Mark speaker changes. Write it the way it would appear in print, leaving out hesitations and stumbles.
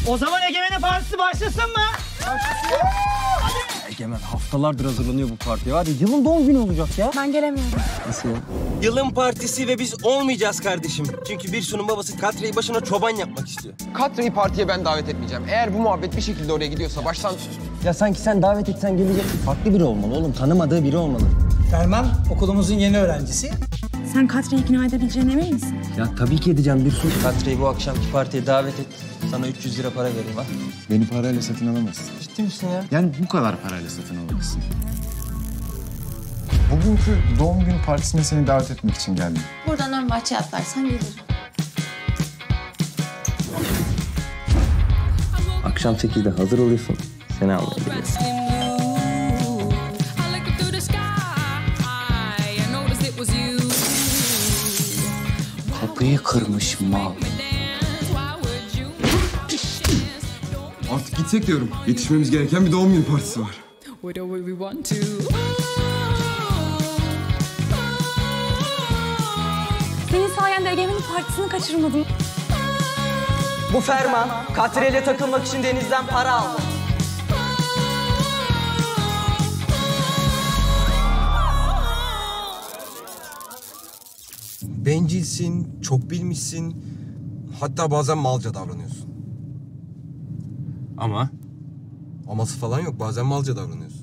Speaker 1: O zaman Egemen'in partisi başlasın mı?
Speaker 2: Egemen haftalardır hazırlanıyor bu partiye. Hadi yılın doğum günü olacak ya.
Speaker 3: Ben gelemiyorum.
Speaker 2: Nasıl ya?
Speaker 4: Yılın partisi ve biz olmayacağız kardeşim. Çünkü Birsu'nun babası Katre'yi başına çoban yapmak istiyor.
Speaker 5: Katre'yi partiye ben davet etmeyeceğim. Eğer bu muhabbet bir şekilde oraya gidiyorsa baştan...
Speaker 2: Ya sanki sen davet etsen gelecek farklı biri olmalı oğlum. Tanımadığı biri olmalı.
Speaker 1: Ferman okulumuzun yeni öğrencisi.
Speaker 3: Sen Katre'yi ikna edebileceğine emin misin?
Speaker 2: Ya tabii ki edeceğim Birsu. Katre'yi bu akşamki partiye davet et. Sana 300 lira para vereyim ha.
Speaker 6: Beni parayla satın alamazsın.
Speaker 2: Ciddi misin ya?
Speaker 6: Yani bu kadar parayla satın alamazsın. Bugünkü doğum günü partisine seni davet etmek için geldim.
Speaker 3: Buradan ön bahçeye atlarsan gelirim.
Speaker 2: Akşam 8'de hazır oluyorsun. Seni almaya geliyorum. Kapıyı kırmış mal.
Speaker 6: Artık gitsek diyorum. Yetişmemiz gereken bir doğum günü partisi var.
Speaker 3: Senin sayende Egemen'in partisini kaçırmadım.
Speaker 1: Bu Ferman Katre'yle takılmak için Deniz'den para aldı.
Speaker 4: Bencilsin, çok bilmişsin. Hatta bazen malca davranıyorsun.
Speaker 6: Ama
Speaker 4: Aması falan yok, bazen malca davranıyorsun.